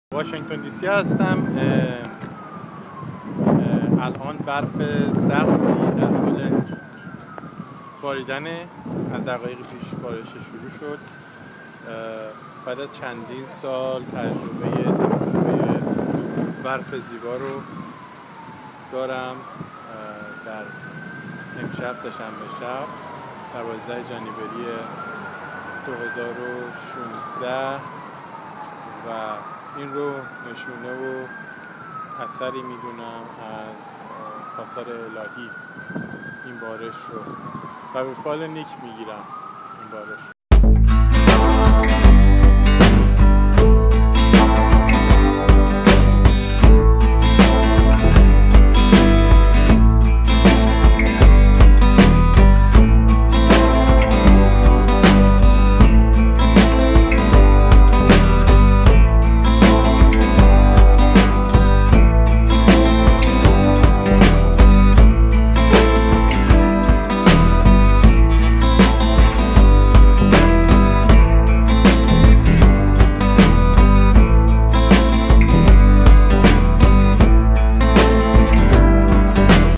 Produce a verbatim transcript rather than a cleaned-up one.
واشنگتن دی سی هستم. الان برف سختی در حال باریدن. از دقایقی پیش بارش شروع شد. بعد از چندین سال تجربه تماشای برف زیبا رو دارم. در امشب سه‌شنبه شب دوازده جانیوری دو هزار و شانزده و این رو نشونه و اثری میدونم از آثار الهی این بارش رو و به فال نیک میگیرم این بارش رو.